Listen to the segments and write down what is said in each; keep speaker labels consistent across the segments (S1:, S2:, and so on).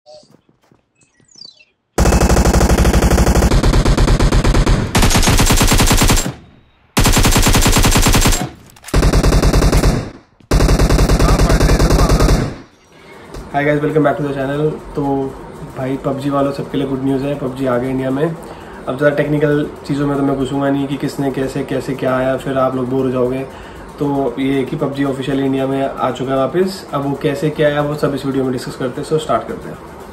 S1: Hi guys, welcome back to the channel. तो भाई PUBG वालों सबके लिए गुड न्यूज़ है, पबजी आ गई इंडिया में। अब ज़्यादा टेक्निकल चीज़ों में तो मैं घुसूंगा नहीं कि किसने कैसे कैसे क्या आया, फिर आप लोग बोर हो जाओगे। तो ये कि पबजी ऑफिशियली इंडिया में आ चुका है वापस। अब वो कैसे क्या है वो सब इस वीडियो में डिस्कस करते हैं। सो स्टार्ट करते हैं।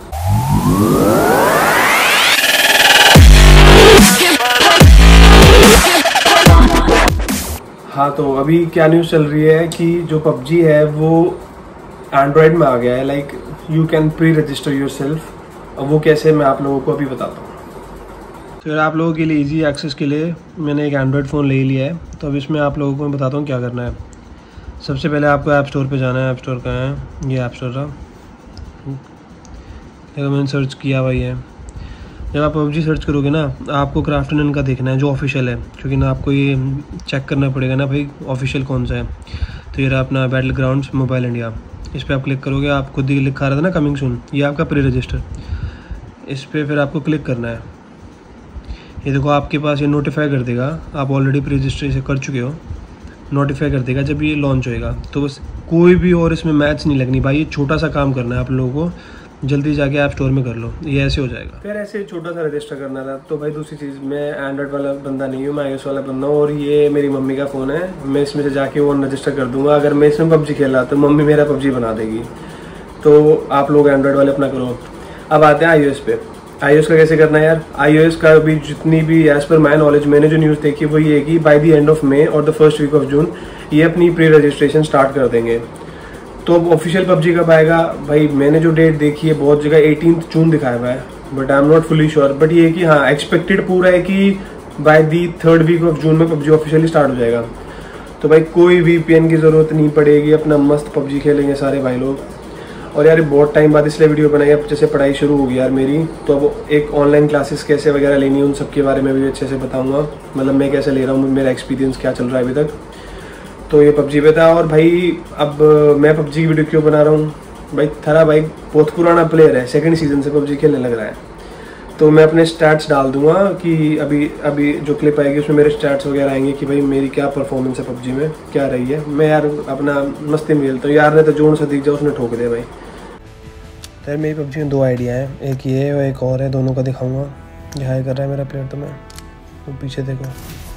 S1: हाँ, तो अभी क्या न्यूज़ चल रही है कि जो पबजी है वो एंड्रॉयड में आ गया है। Like you can pre register yourself. अब वो कैसे, मैं आप लोगों को अभी बताता हूँ। फिर आप लोगों के लिए इजी एक्सेस के लिए मैंने एक एंड्रॉयड फ़ोन ले लिया है। तो अब इसमें आप लोगों को मैं बताता हूँ क्या करना है। सबसे पहले आपको ऐप स्टोर पे जाना है। ऐप स्टोर कहाँ है? ये ऐप स्टोर रहा। देखो मैंने सर्च किया भाई है। जब आप पबजी सर्च करोगे ना, आपको क्राफ्टन का देखना है जो ऑफिशियल है, क्योंकि ना आपको ये चेक करना पड़ेगा ना भाई ऑफिशियल कौन सा है। तो ये रहा अपना बैटल ग्राउंड्स मोबाइल इंडिया। इस पर आप क्लिक करोगे, आप खुद ही लिखा रहा था ना कमिंग सून, ये आपका प्री रजिस्टर। इस पर फिर आपको क्लिक करना है। ये देखो आपके पास ये नोटिफाई कर देगा, आप ऑलरेडी प्री रजिस्टर कर चुके हो। नोटिफाई कर देगा जब ये लॉन्च होएगा। तो बस कोई भी और इसमें मैच नहीं लगनी भाई, ये छोटा सा काम करना है आप लोगों को। जल्दी जाके ऐप स्टोर में कर लो, ये ऐसे हो जाएगा। फिर ऐसे छोटा सा रजिस्टर करना था। तो भाई दूसरी चीज़, मैं एंड्रॉइड वाला बंदा नहीं हूँ, मैं iOS वाला बंदा हूँ। और ये मेरी मम्मी का फ़ोन है, मैं इसमें से जाके वो रजिस्टर कर दूंगा। अगर मैं इसमें पबजी खेला तो मम्मी मेरा पबजी बना देगी। तो आप लोग एंड्रॉइड वाले अपना करो। अब आते हैं iOS पे। iOS का कैसे करना है यार? iOS का भी जितनी भी एज पर माई नॉलेज मैंने जो न्यूज़ देखी वो ये कि by the end of May और the first week of June ये अपनी प्री रजिस्ट्रेशन स्टार्ट कर देंगे। तो अब ऑफिशियल पबजी कब आएगा भाई? मैंने जो डेट देखी है बहुत जगह 18 जून दिखाया हुआ है, but I am not fully sure. But ये कि हाँ, एक्सपेक्टेड पूरा है कि by the third week of June में पबजी ऑफिशियली स्टार्ट हो जाएगा। तो भाई कोई VPN की ज़रूरत नहीं पड़ेगी, अपना मस्त पबजी खेलेंगे सारे भाई लोग। और यार बहुत टाइम बाद इसलिए वीडियो बनाई, अब जैसे पढ़ाई शुरू होगी यार मेरी, तो अब एक ऑनलाइन क्लासेस कैसे वगैरह लेनी है उन सब के बारे में भी अच्छे से बताऊँगा। मतलब मैं कैसे ले रहा हूँ, मेरा एक्सपीरियंस क्या चल रहा है अभी तक। तो ये पबजी पे था। और भाई अब मैं पबजी की वीडियो क्यों बना रहा हूँ भाई? थरा भाई बहुत पुराना प्लेयर है, सेकंड सीजन से पबजी खेलने लग रहा है। तो मैं अपने स्टैट्स डाल दूंगा कि अभी जो क्लिप आएगी उसमें मेरे स्टैट्स वगैरह आएंगे कि भाई मेरी क्या परफॉर्मेंस है पबजी में, क्या रही है। मैं यार अपना मस्ती में खेलता हूँ यार, ने तो जोन से दिख जाओ उसने ठोक दिया भाई। तो यार मेरी पबजी में 2 आइडिया है, एक ये और एक और है, दोनों का दिखाऊँगा। ये हाई कर रहा है मेरा प्लेयर। तो मैं तो पीछे देखो,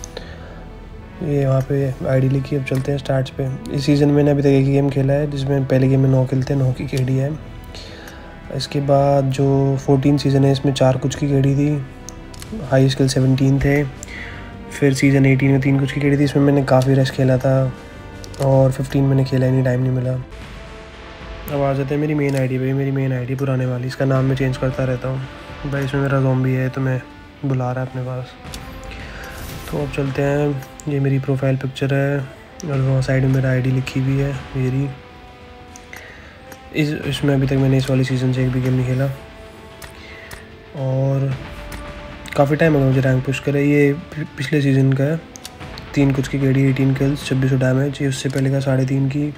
S1: ये वहाँ पे आईडी लिखी। अब चलते हैं स्टार्ट्स पे। इस सीज़न में मैंने अभी तक एक ही गेम खेला है, जिसमें पहले गेम में 9 किल थे, 9 की केडी है। इसके बाद जो 14 सीज़न है इसमें 4 कुछ की केडी थी, हाई स्किल 17 थे। फिर सीज़न 18 में 3 कुछ की केडी थी, इसमें मैंने काफ़ी रश खेला था। और 15 मैंने खेला ही नहीं, टाइम नहीं मिला। अब आ जाते हैं मेरी मेन आईडी भाई। मेरी मेन आईडी पुराने वाली, इसका नाम मैं चेंज करता रहता हूँ भाई। इसमें मेरा ज़ॉम्बी है तो मैं बुला रहा है अपने पास। तो अब चलते हैं, ये मेरी प्रोफाइल पिक्चर है और वहाँ साइड में मेरा आईडी लिखी हुई है मेरी। इसमें अभी तक मैंने इस वाली सीज़न से एक भी गेम नहीं खेला और काफ़ी टाइम हो गया मुझे रैंक पुश करे। ये पिछले सीज़न का है, 3 कुछ की केडी, 18 किल्स, 2600 डैमेज। ये उससे पहले का 3.5 की,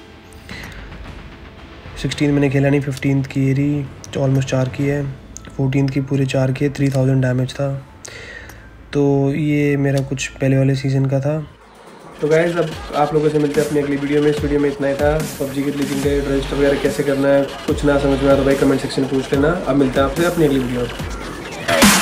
S1: 16 मैंने खेला नहीं, 15 की ये रही, ऑलमोस्ट 4 की है, 14 की पूरे 4 की, 3000 डैमेज था। तो ये मेरा कुछ पहले वाले सीज़न का था। तो गाइस अब आप लोगों से मिलते हैं अपनी अगली वीडियो में। इस वीडियो में इतना ही था। पबजी की लीजिंग का रजिस्टर वगैरह कैसे करना है, कुछ ना समझ में आया तो भाई कमेंट सेक्शन में पूछ लेना। अब मिलते हैं आपसे अपनी अगली वीडियो में।